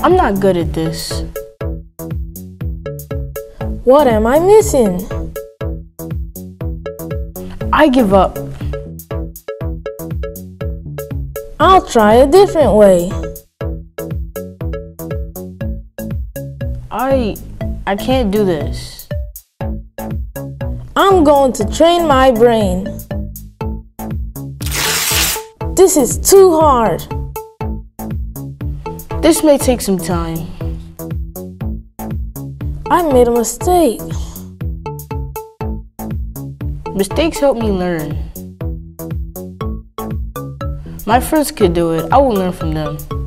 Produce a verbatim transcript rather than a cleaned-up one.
I'm not good at this. What am I missing? I give up. I'll try a different way. I... I can't do this. I'm going to train my brain. This is too hard. This may take some time. I made a mistake. Mistakes help me learn. My friends could do it. I will learn from them.